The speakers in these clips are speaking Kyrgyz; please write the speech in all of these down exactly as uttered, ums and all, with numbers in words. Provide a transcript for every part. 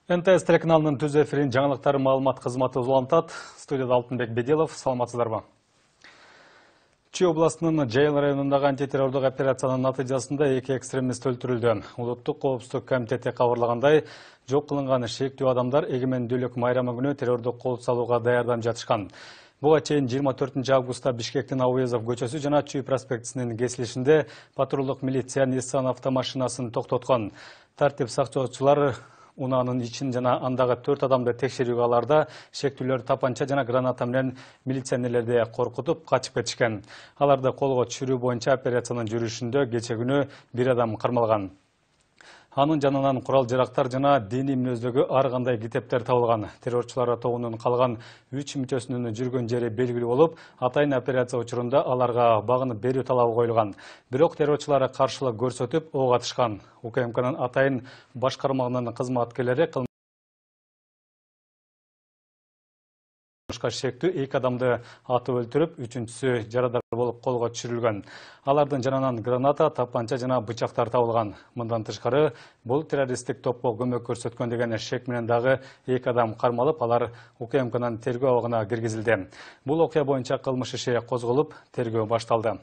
эн тэ эс телеканалының түз эфирин жаңалықтар маалымат қызматы улантат. Студияда Алтынбек Беделов, саламатсыздарбы. Чүй областының Жайыл районундағы антитеррорлық операциянын натыйжасында эки экстремист өлтүрүлдү. Улуттук коопсуздук комитети кабарлагандай, жок кылынган шектүү адамдар эгемендүүлүк майрамы күнү террордук кол салууга даярданып жатышкан. Буга чейин жыйырма төртүнчү августта Бишкектин Ауезов көчөсү жана Чүй проспектисинин кесилишинде патрулдук милиция Nissan автомашинасын токтоткон. Тартип сакчылар унаанын ичин жана андагы төрт адамды текшерүүгө аларда шектүүлөр тапанча жана граната менен милиционерлерди коркутуп качып кетишкен. Аларды колго түшүрүү боюнча операциянын жүрүшүндө кече күнү бир адам кармалган. Анын жанынан курал жарактар жана диний мүнөздөгү ар кандай китептер табылган. Террорчулар тобунун калган үч мүчөсүнүн жүргөн жери белгилүү болуп, атайын операция учурунда аларга багынып берүү талабы коюлган. Бирок террорчулар каршылык көрсөтүп ок атышкан. У К М Кнын атайын башкармагынын кызматкерлери кылмышка шектүү эки адамды атып өлтүрүп, үчүнчүсү жарадар болуп колго түшүрүлгөн. Алардын жанынан граната, тапанча жана бычактар табылган. Мындан тышкары, бул террористтик топко көмөк көрсөткөн деген шек менен дагы эки адам кармалып, алар У К М Кнын тергөө абагына киргизилди. Бул окуя боюнча кылмыш иши козголуп, тергөө башталды.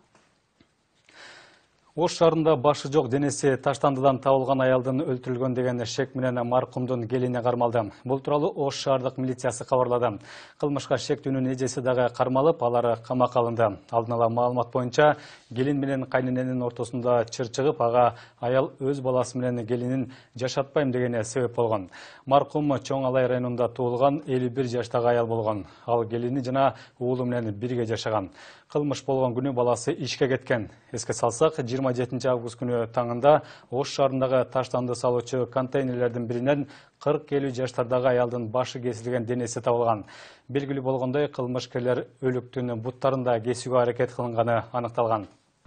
Ош шаарында башы жок денеси таштандыдан табылган аялдын өлтүрүлгөн деген шек менен маркумдун келине кармалды. Бул тууралуу Ош шаардык милициясы кабарлады. Кылмышка шектүүнүн эжеси дагы кармалып, алар камакка алынды. Алдын ала маалымат боюнча, келин менен кайнененин ортосунда чыр чыгып, ага аял өз баласы менен келинин жашатпайм дегене себеп болгон. Маркум Чоң Алай районунда туулган элүү бир жаштагы аял болгон. Ал келини жана уулу менен бирге жашаган. Кылмыш болгон күнү баласы ишке кеткен. Эске салсак, жыйырма жетинчи август күнү таңында Ош шаарындагы таштанды салуучу контейнерлердин биринен кырк элүү жаштардагы аялдын башы кесилген денеси табылган. Белгилүү болгондой, кылмышкерлер өлүктүн буттарында кесүүгө аракет кылынганы аныкталган.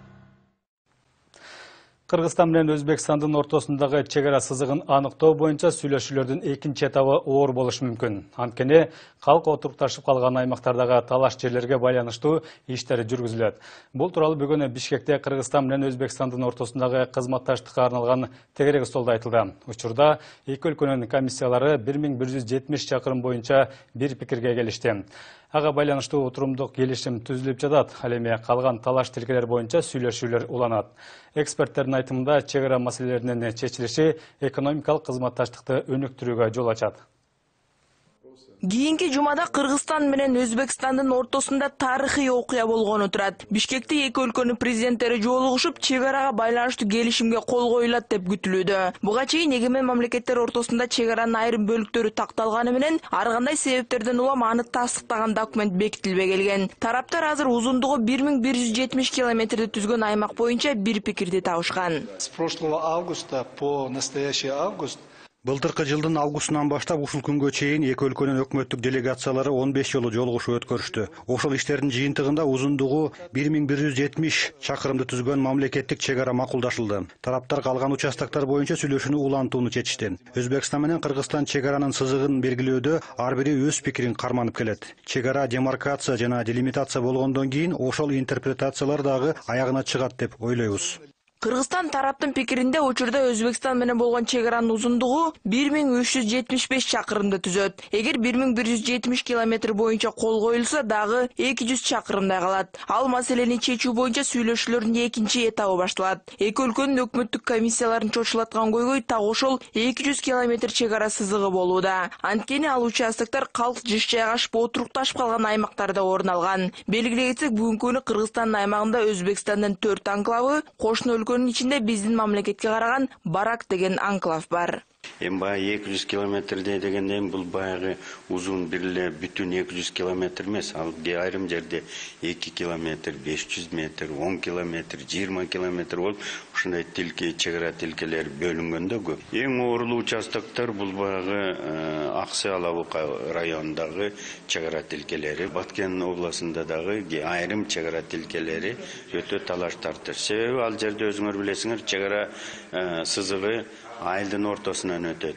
Кыргызстан менен Өзбекстандын ортосундагы чек ара сызыгын аныктоо боюнча сүйлөшүүлөрдүн экинчи этабы оор болушу мүмкүн. Анткени калк отурукташып калган аймактардагы талаш жерлерге байланыштуу иштер жүргүзүлөт. Бул тууралуу бүгүн Бишкекте Кыргызстан менен Өзбекстандын ортосундагы кызматташтыкка арналган тегерек столдо айтылды. Учурда эки өлкөнүн комиссиялары бир миң бир жүз жетимиш чакырым боюнча бир пикирге келишти. Ага байланыштуу отурумдук келишим түзүлүп жатат. Ал эми калган талаш тилкелер боюнча сүйлөшүүлөр уланат. Эксперттердин айтымында, чек ара маселелеринин чечилиши экономикалык кызматташтыкты өнүктүрүүгө жол ачат. Кийинки жумада Кыргызстан менен Өзбекстандын ортосунда тарыхый окуя болгону турат. Бишкекте эки өлкөнүн президенттери жолугушуп, чек арага байланыштуу келишимге кол коюлат деп күтүлүүдө. Буга чейин эгемен мамлекеттер ортосунда чек аранын айрым бөлүктөрү такталганы менен, ар кандай себептерден улам аны тастыктаган документ бекитилбей келген. Тараптар азыр узундугу бир миң бир жүз жетимиш километрди түзгөн аймак боюнча бир пикирди табышкан. С прошлого августа по настоящий август Былтыркы жылдын августунан баштап ушул күнгө чейин эки өлкөнүн өкмөттүк делегациялары он беш жолу жолугушуу өткөрүштү. Ошол иштердин жыйынтыгында узундугу бир миң бир жүз жетимиш чакырымды түзгөн мамлекеттик чек ара макулдашылды. Тараптар калган участоктор боюнча сүйлөшүүнү улантууну чечишти. Өзбекстан менен Кыргызстан чек аранын сызыгын белгилөөдө ар бири өз пикирин карманып келет. Чек ара демаркация жана делимитация болгондон кийин ошол интерпретациялар дагы аягына чыгат деп ойлойбуз. Кыргызстан тараптын пикиринде учурда Өзбекстан менен болгон чек аранын узундугу бир миң үч жүз жетимиш беш чакырымды түзөт. Эгер бир миң бир жүз жетимиш километр боюнча кол коюлса, дагы эки жүз чакырымдай калат. Ал маселени чечүү боюнча сүйлөшүүлөрдүн экинчи этабы башталат. Эки өлкөнүн өкмөттүк комиссияларын чочулаткан көйгөй так ошол эки жүз километр чек ара сызыгы болууда. Анткени ал участоктор калк жыш жайгашып отурукташып калган аймактарда орун алган. Белгилей кетсек, бүгүнкү күнү Кыргызстандын аймагында Өзбекстандын төрт анклавы, кошуна өлкөнүн ичинде биздин мамлекетке караган Барак деген анклав бар. Эми баягы эки жүз километрдей дегенден бул баягы узун бир эле бүтүн эки жүз километр эмес, ал айрым жерде эки километр, беш жүз метр, он километр, жыйырма километр болуп, ушундай тилке, чек ара тилкелер бөлүнгөндө көп. Эң оорлуу участоктор бул баягы Аксы Алабука районундагы чек ара тилкелери, Баткен областында дагы айрым чек ара тилкелери өтө талаш тартыш. Себеби ал жерде өзүңөр билесиңер, чек ара сызыгы айылдын ортосунан өтөт.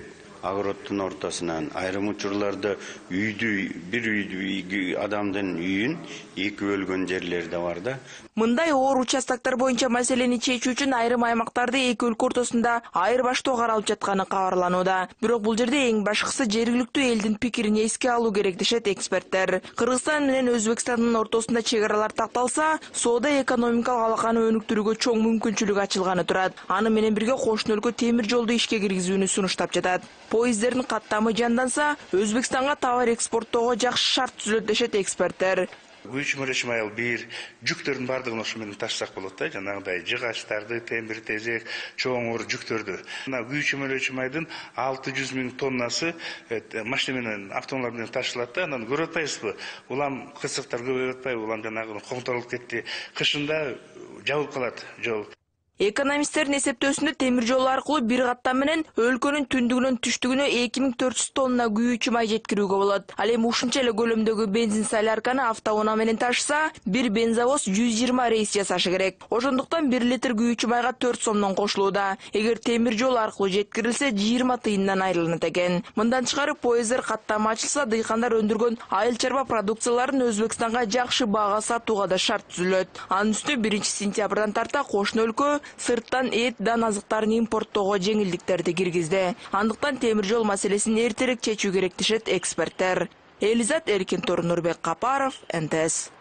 огороддун ортосунан, айрым учурларда үйдү, бир үйдү адамдын үйүн эки бөлгөн жерлер да бар да. Мындай оор участоктор боюнча маселени чечүү үчүн айрым аймактарды эки өлкө ортосунда айырбаштоо каралып жатканы кабарланууда. Бирок бул жерде эң башкысы жергиликтүү элдин пикирин эске алуу керек дешет эксперттер. Кыргызстан менен Өзбекстандын ортосунда чек аралар такталса, соода экономикалык алаканы өнүктүрүүгө чоң мүмкүнчүлүк ачылганы турат. Аны менен бирге кошуна өлкө темир жолду ишке киргизүүнү сунуштап жатат. Поезддердин каттамы жанданса, Өзбекстанга товар экспорттоого жакшы шарт түзүлөт дешет эксперттер. Гүйчүмөлөчү майыл бир жүктөрдүн бардыгын ошу менен таштасак болот да, жанагындай жыгачтарды, темир тезек, чоң оор жүктөрдү. Мына гүйчүмөлөчү майдын алты жүз миң тоннасы машина менен, автоунаа менен ташылат да, анан көрүп атпайсызбы? Улам кырсыктар көбөйүп атпайбы? Улам жанагы коңторулуп кетти. Кышында жабылып калат жол. Экономисттердин эсептөөсүндө темир жол аркылуу бир каттам менен өлкөнүн түндүгүнөн түштүгүнө эки миң төрт жүз тонна күйүүчү май жеткирүүгө болот. Ал эми ушунча эле көлөмдөгү бензин солярканы автоунаа менен ташыса, бир бензовоз жүз жыйырма рейс жасашы керек. Ошондуктан бир литр күйүүчү майга төрт сомдон кошулууда. Эгер темир жол аркылуу жеткирилсе, жыйырма тыйындан айрылынат экен. Мындан тышкары поезддер каттамы ачылса, дыйкандар өндүргөн айыл чарба продукцияларын Өзбекстанга жакшы баага сатууга да шарт түзүлөт. Анын үстүнө биринчи сентябрдан тарта кошуна өлкө сырттан эт, дан азыктарын импорттоого жеңилдиктерди киргизди. Андыктан темир жол маселесин эртерээк чечүү керек дешет эксперттер. Элизат Эркин, Нурбек Капаров, эн тэ эс.